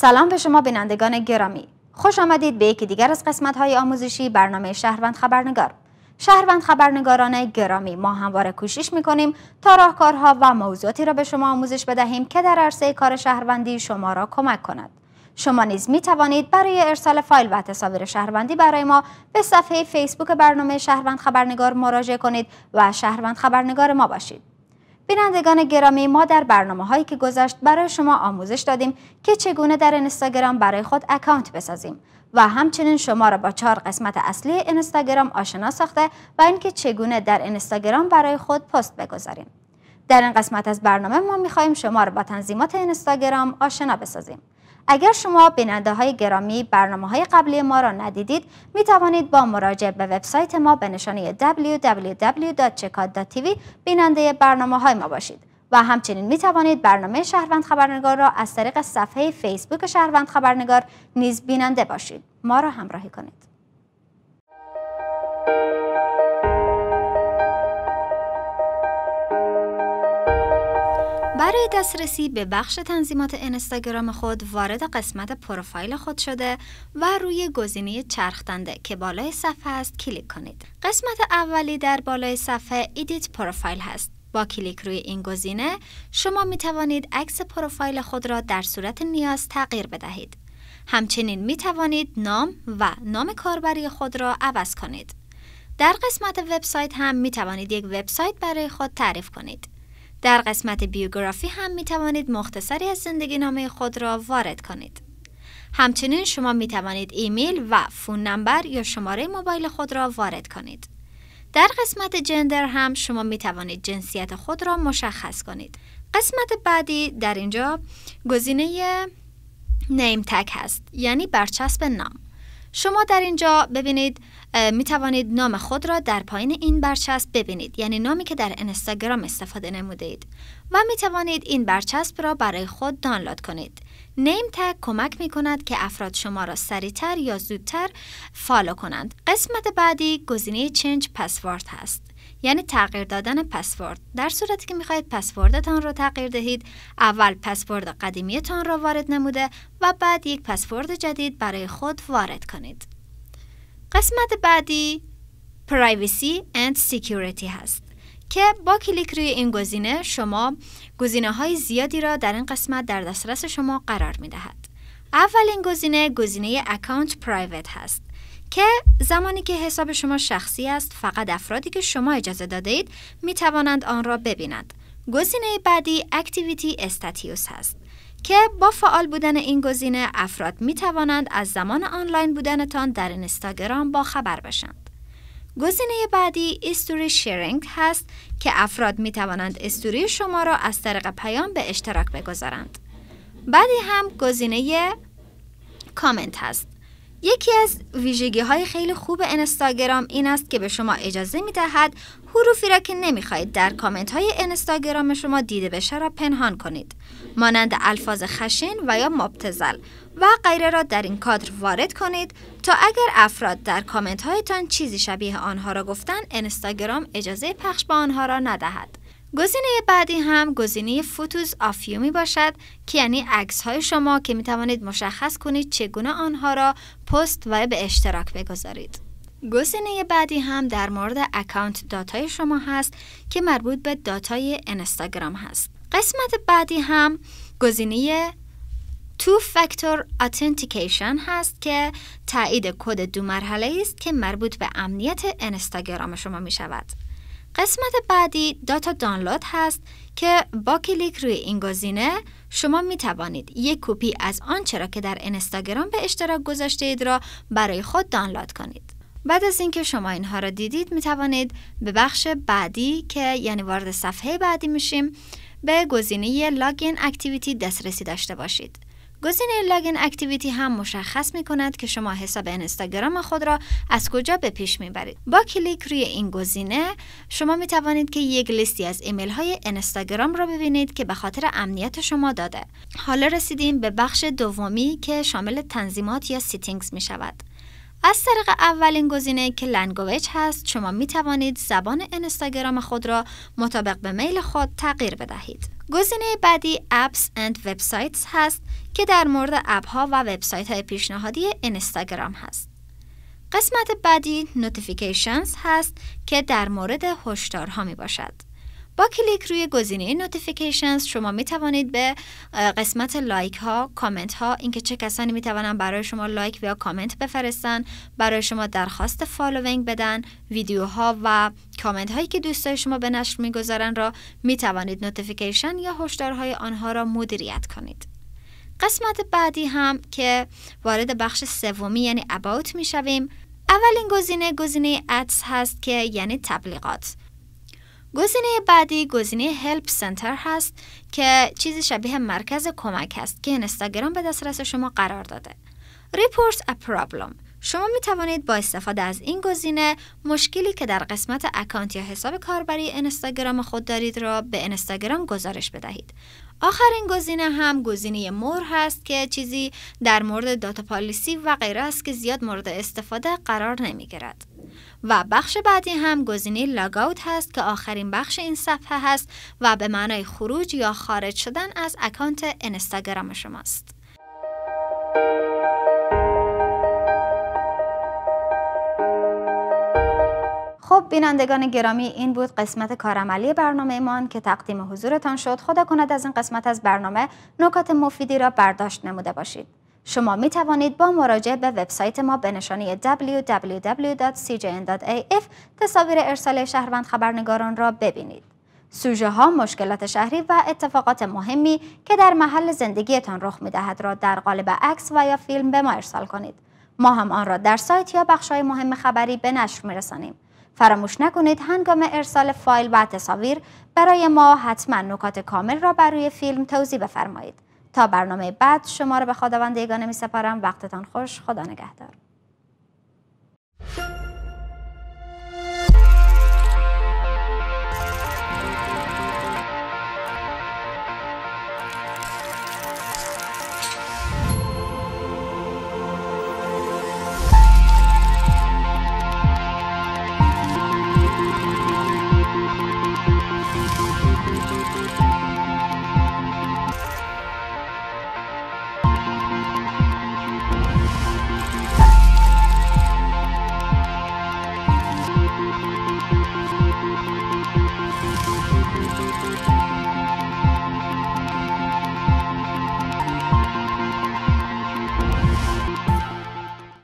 سلام به شما بینندگان گرامی. خوش آمدید به یکی دیگر از قسمت‌های آموزشی برنامه شهروند خبرنگار. شهروند خبرنگاران گرامی، ما همواره کوشش می‌کنیم تا راهکارها و موضوعاتی را به شما آموزش بدهیم که در عرصه کار شهروندی شما را کمک کند. شما نیز می‌توانید برای ارسال فایل و تصاویر شهروندی برای ما به صفحه فیسبوک برنامه شهروند خبرنگار مراجعه کنید و شهروند خبرنگار ما باشید. بینندگان گرامی، ما در برنامه‌هایی که گذشت برای شما آموزش دادیم که چگونه در اینستاگرام برای خود اکانت بسازیم و همچنین شما را با 4 قسمت اصلی اینستاگرام آشنا ساخته و اینکه چگونه در اینستاگرام برای خود پست بگذاریم. در این قسمت از برنامه ما می‌خواهیم شما را با تنظیمات اینستاگرام آشنا بسازیم. اگر شما بیننده‌های گرامی برنامه‌های قبلی ما را ندیدید، می توانید با مراجعه به وبسایت ما به نشانی www.chekad.tv بیننده برنامه‌های ما باشید و همچنین می توانید برنامه شهروند خبرنگار را از طریق صفحه فیسبوک شهروند خبرنگار نیز بیننده باشید. ما را همراهی کنید. برای دسترسی به بخش تنظیمات اینستاگرام خود وارد قسمت پروفایل خود شده و روی گزینه چرخدنده که بالای صفحه است کلیک کنید. قسمت اولی در بالای صفحه ایدیت پروفایل هست. با کلیک روی این گزینه شما می توانید عکس پروفایل خود را در صورت نیاز تغییر بدهید. همچنین می توانید نام و نام کاربری خود را عوض کنید. در قسمت وبسایت هم می توانید یک وبسایت برای خود تعریف کنید. در قسمت بیوگرافی هم می توانید مختصری از زندگی نامه خود را وارد کنید. همچنین شما می توانید ایمیل و فون نمبر یا شماره موبایل خود را وارد کنید. در قسمت جندر هم شما می توانید جنسیت خود را مشخص کنید. قسمت بعدی در اینجا گزینه نیم تگ هست، یعنی برچسب نام. شما در اینجا ببینید می توانید نام خود را در پایین این برچسب ببینید، یعنی نامی که در اینستاگرام استفاده نموده اید و می توانید این برچسب را برای خود دانلود کنید. نیم تگ کمک می کند که افراد شما را سریعتر یا زودتر فالو کنند. قسمت بعدی گزینه چنج پسورد هست، یعنی تغییر دادن پسورد. در صورتی که می‌خواهید پسوردتان را تغییر دهید، اول پسورد قدیمیتان را وارد نموده و بعد یک پسورد جدید برای خود وارد کنید. قسمت بعدی Privacy and Security هست که با کلیک روی این گزینه شما گزینه‌های زیادی را در این قسمت در دسترس شما قرار می‌دهد. اولین گزینه Account Private هست که زمانی که حساب شما شخصی است، فقط افرادی که شما اجازه داده اید می توانند آن را ببینند. گزینه بعدی Activity Status هست که با فعال بودن این گزینه افراد می توانند از زمان آنلاین بودنتان در اینستاگرام با خبر بشند. گزینه بعدی Story Sharing هست که افراد می توانند استوری شما را از طریق پیام به اشتراک بگذارند. بعدی هم گزینه کامنت هست. یکی از ویژگی‌های خیلی خوب اینستاگرام این است که به شما اجازه می‌دهد حروفی را که نمی‌خواهید در کامنت‌های اینستاگرام شما دیده بشه را پنهان کنید، مانند الفاظ خشن و یا مبتذل و غیره را در این کادر وارد کنید تا اگر افراد در کامنت‌هایتان چیزی شبیه آنها را گفتند، اینستاگرام اجازه پخش به آنها را ندهد. گزینه بعدی هم گزینه فوتوز آف یو می باشد که یعنی عکس های شما که می توانید مشخص کنید چگونه آنها را پست و به اشتراک بگذارید. گزینه بعدی هم در مورد اکانت داتای شما هست که مربوط به داتای اینستاگرام هست. قسمت بعدی هم گزینه Two Factor Authentication هست که تایید کد 2 مرحله است که مربوط به امنیت اینستاگرام شما می شود. قسمت بعدی داتا دانلود هست که با کلیک روی این گزینه شما می توانید یک کپی از آنچه را که در اینستاگرام به اشتراک گذاشته اید را برای خود دانلود کنید. بعد از اینکه شما اینها را دیدید می توانید به بخش بعدی که یعنی وارد صفحه بعدی میشیم به گزینه لاگین اکتیویتی دسترسی داشته باشید. گزینه لاگین اکتیویتی هم مشخص می کند که شما حساب اینستاگرام خود را از کجا به پیش می برید. با کلیک روی این گزینه شما می توانید که یک لیستی از ایمیل های اینستاگرام را ببینید که به خاطر امنیت شما داده. حالا رسیدیم به بخش دومی که شامل تنظیمات یا سیتینگز می شود. از طریق اولین گزینه که لنگویج هست، شما می توانید زبان اینستاگرام خود را مطابق به میل خود تغییر بدهید. گزینه بعدی Apps and Websites هست که در مورد اپ ها و وبسایت های پیشنهادی اینستاگرام هست. قسمت بعدی Notifications هست که در مورد هشدارها می باشد. با کلیک روی گزینه Notifications شما می توانید به قسمت لایک ها، کامنت ها، اینکه چه کسانی می توانند برای شما لایک یا کامنت بفرستن، برای شما درخواست فالوینگ بدن، ویدیوها و کامنت هایی که دوستای شما به نشر می گذارن را می توانید نوتیفیکیشن یا هشدارهای آنها را مدیریت کنید. قسمت بعدی هم که وارد بخش سومی یعنی About می شویم. اولین گزینه Ads هست که یعنی تبلیغات. گزینه بعدی گزینه Help Center هست که چیزی شبیه مرکز کمک هست که اینستاگرام به دسترس شما قرار داده. Report a problem. شما می توانید با استفاده از این گزینه مشکلی که در قسمت اکانت یا حساب کاربری اینستاگرام خود دارید را به اینستاگرام گزارش بدهید. آخرین گزینه هم گزینه مور هست که چیزی در مورد داتا پالیسی و غیره است که زیاد مورد استفاده قرار نمی گیرد. و بخش بعدی هم گزینه لاگ اوت هست که آخرین بخش این صفحه هست و به معنای خروج یا خارج شدن از اکانت اینستاگرام شماست. خب بینندگان گرامی، این بود قسمت کارعملی برنامه مان که تقدیم حضورتان شد. خدا کند از این قسمت از برنامه نکات مفیدی را برداشت نموده باشید. شما می توانید با مراجعه به وبسایت ما به نشانی www.cjn.af تصاویر ارسال شهروند خبرنگاران را ببینید. سوژه ها، مشکلات شهری و اتفاقات مهمی که در محل زندگیتان رخ می دهد را در قالب عکس و یا فیلم به ما ارسال کنید. ما هم آن را در سایت یا بخش‌های مهم خبری به نشر می رسانیم. فراموش نکنید هنگام ارسال فایل و تصاویر برای ما حتما نکات کامل را بر روی فیلم توضیح بفرمایید. تا برنامه بعد شما را به خداوند یگانه می سپارم. وقتتان خوش. خدا نگهدار.